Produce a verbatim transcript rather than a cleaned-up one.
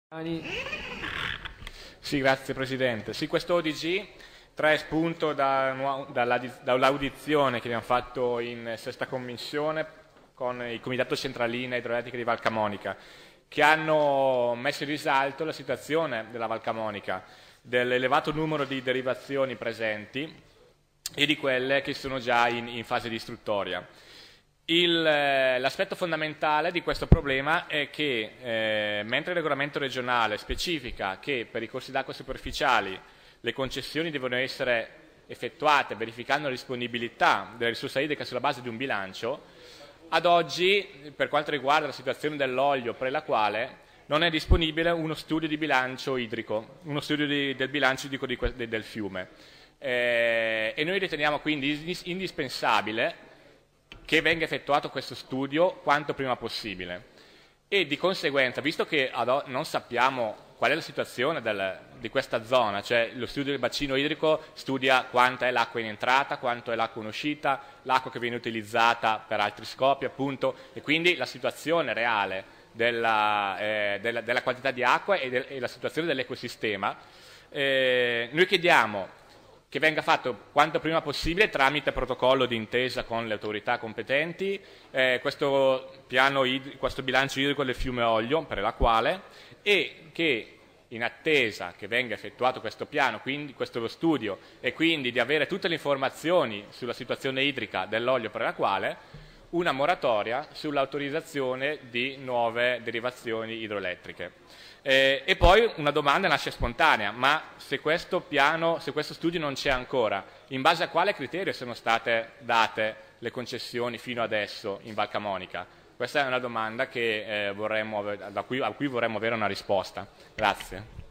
Sì, grazie Presidente. Sì, questo O D G trae spunto da, dall'audizione che abbiamo fatto in sesta commissione con il Comitato Centralina Idroelettrica di Val Camonica, che hanno messo in risalto la situazione della Val Camonica, dell'elevato numero di derivazioni presenti e di quelle che sono già in, in fase di istruttoria. L'aspetto fondamentale di questo problema è che eh, mentre il regolamento regionale specifica che per i corsi d'acqua superficiali le concessioni devono essere effettuate verificando la disponibilità della risorsa idrica sulla base di un bilancio, ad oggi, per quanto riguarda la situazione dell'olio per la quale non è disponibile uno studio di bilancio idrico, uno studio di, del bilancio idrico di, de, del fiume. Eh, e noi riteniamo quindi indispensabile che venga effettuato questo studio quanto prima possibile e di conseguenza, visto che non sappiamo qual è la situazione del, di questa zona, cioè lo studio del bacino idrico studia quanta è l'acqua in entrata, quanto è l'acqua in uscita, l'acqua che viene utilizzata per altri scopi appunto, e quindi la situazione reale della, eh, della, della quantità di acqua e, del, e la situazione dell'ecosistema, eh, noi chiediamo che venga fatto quanto prima possibile tramite protocollo di intesa con le autorità competenti, eh, questo, piano, questo bilancio idrico del fiume Oglio per la quale, e che in attesa che venga effettuato questo piano, quindi questo lo studio, e quindi di avere tutte le informazioni sulla situazione idrica dell'olio per la quale, una moratoria sull'autorizzazione di nuove derivazioni idroelettriche. Eh, e poi una domanda nasce spontanea, ma se questo piano, se questo studio non c'è ancora, in base a quale criterio sono state date le concessioni fino adesso in Val Camonica? Questa è una domanda che, eh, vorremmo, da cui, a cui vorremmo avere una risposta. Grazie.